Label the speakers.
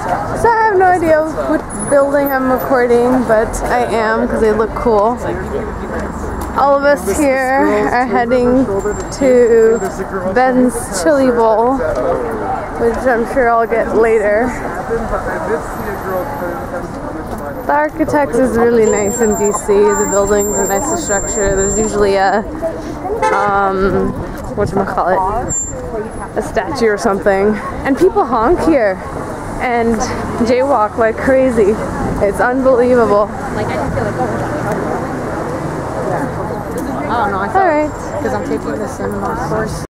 Speaker 1: So I have no idea what building I'm recording, but I am because they look cool. All of us here are heading to Ben's Chili Bowl, which I'm sure I'll get later. The architecture is really nice in DC. The buildings are nice and structured. There's usually a whatchamacallit, a statue or something. And people honk here and jaywalk like crazy. It's unbelievable.
Speaker 2: Like, I feel like, I don't know, I thought, because I'm taking the cinema course.